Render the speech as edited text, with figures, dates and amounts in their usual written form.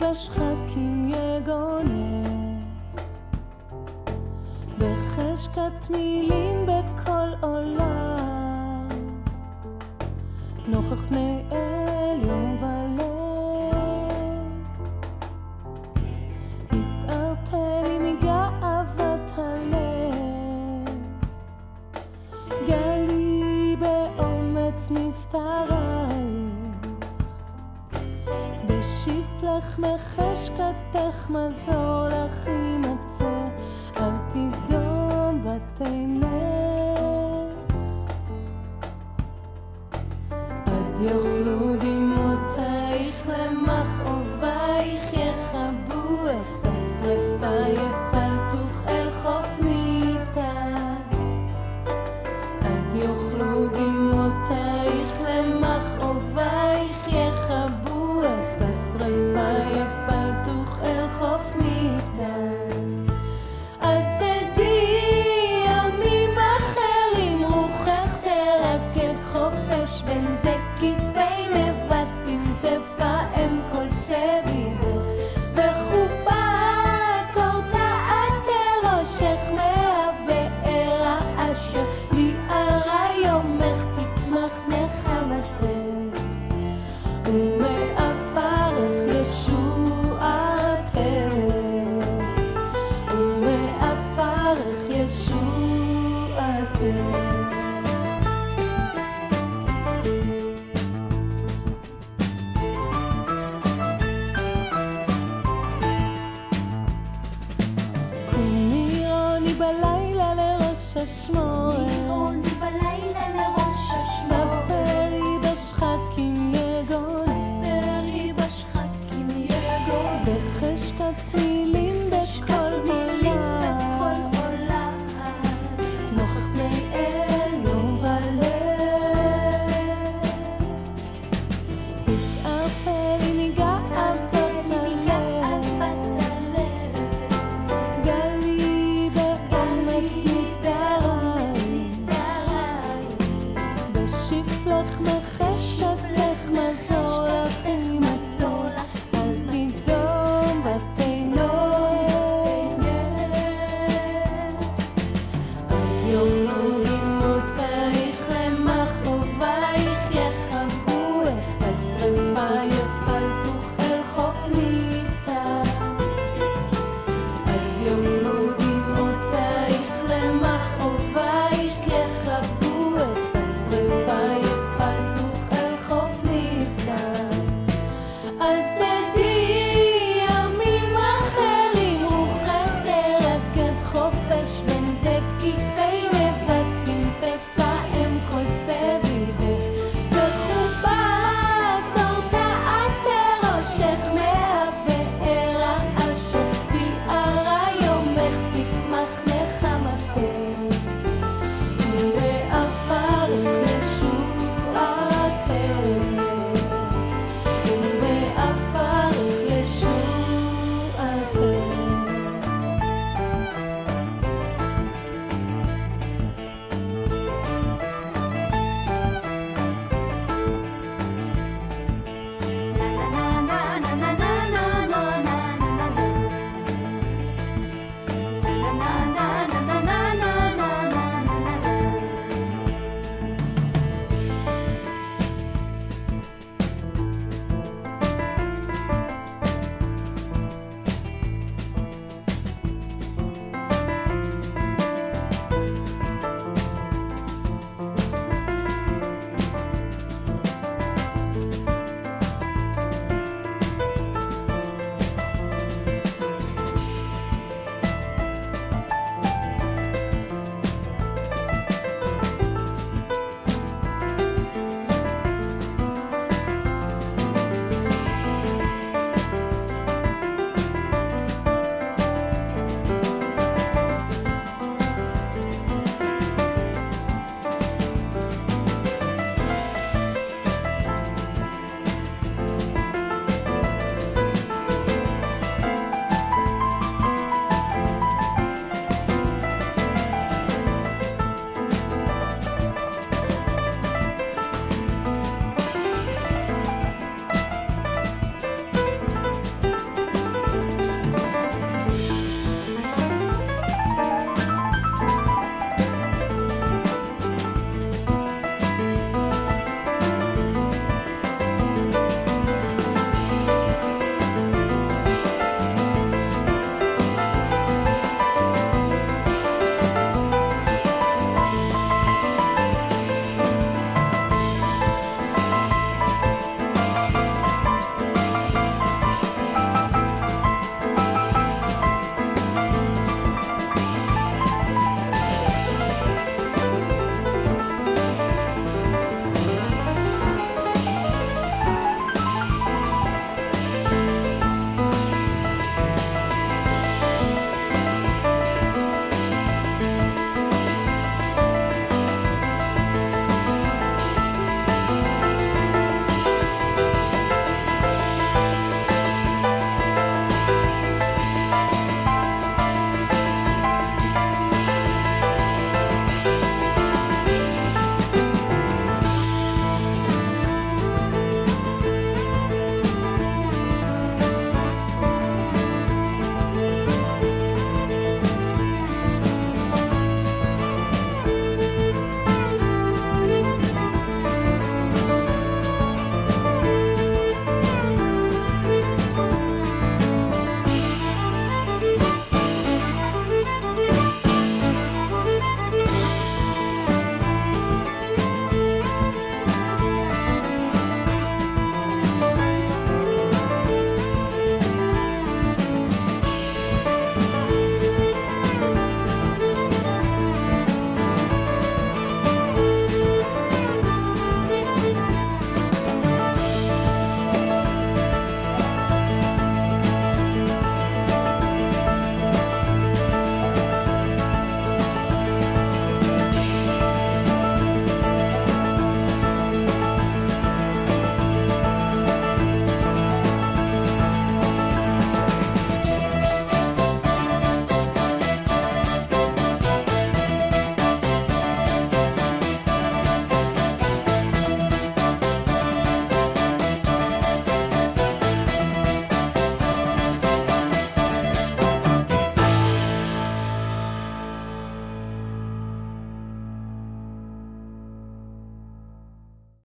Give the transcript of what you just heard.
בשחקים יגונה בחשקת מילים בכל עולם נוכח פני אל יום וליל התארתה לי מגאוות הלב גלי באומץ נסתרייך בשפלך מחשקתך מזור לך יימצא אל תדום בתינך עד יאכלו דמעותייך למכאובייך יכבו את השרפה יפלטוך אל חוף מבטח עד יאכלו דמעותייך למכאובייך יכבו את השרפה יפלטוך אל חוף מבטח אז תדעי ימים אחרים רוחך תרקד חופש בין זקיפי נבטים תפעם כל סביבך וחופת אורתעת ראשך מהבאר אשר ביערה יומך תצמח נחמתך ומעפרך ישועתך ומעפרך ישועתך קומי רוני בלילה לראש השמורת רוני בלילה לראש השמורת ספרי בשחקים יגונה ספרי בשחקים יגונה בחשקת מילים בכל עולם נוכח פני אל יום וליל התארתה לי מגאוות הלב גלי באומץ נסתרייך בשפלך מחשקתך מזור לך יימצא אל תדום בתינך עד יאכלו דמעותייך למכאובייך יכבו את השרפה יפלטוך אל חוף מבטח עד יאכלו דמעותייך למכאובייך יכבו את השרפה יפלטוך אל חוף מבטח אז